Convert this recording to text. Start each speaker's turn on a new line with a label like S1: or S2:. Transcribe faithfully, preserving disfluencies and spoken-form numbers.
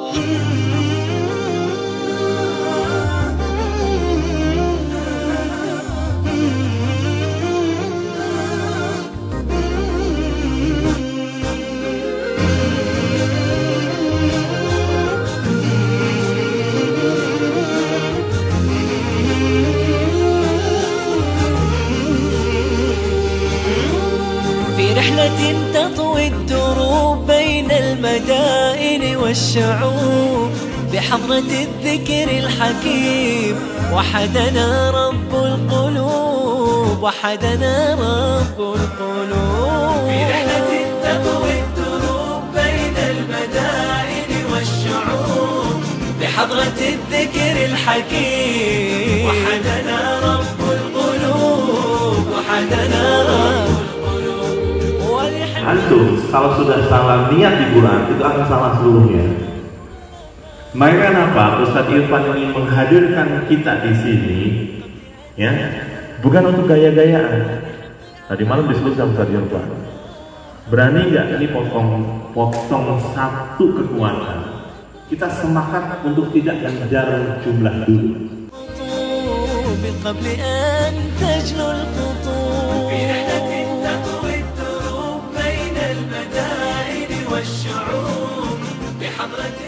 S1: رحلة تطوي الدروب بين المدائن والشعوب بحضرة الذكر الحكيم وحدنا رب القلوب، وحدنا رب القلوب. في رحلة تطوي الدروب بين المدائن والشعوب بحضرة الذكر الحكيم وحدنا رب القلوب، وحدنا رب.
S2: Antum kalau sudah salah niat di Quran itu akan salah seluruhnya. Maka kenapa Ustadz Irfan ini menghadirkan kita di sini, ya, bukan untuk gaya-gayaan. Tadi malam disebut sama Ustadz Irfan. Berani nggak ini potong potong satu kekuatan? Kita semangat untuk tidak mengejar jumlah dulu.
S1: والشعوب بحضرة